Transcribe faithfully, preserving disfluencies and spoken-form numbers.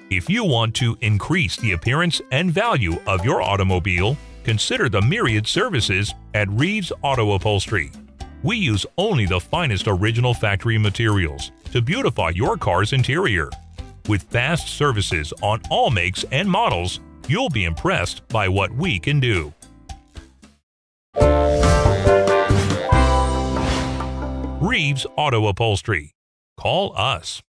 If you want to increase the appearance and value of your automobile, consider the myriad services at Reeves Auto Upholstery. We use only the finest original factory materials to beautify your car's interior. With fast services on all makes and models, you'll be impressed by what we can do. Reeves Auto Upholstery. Call us.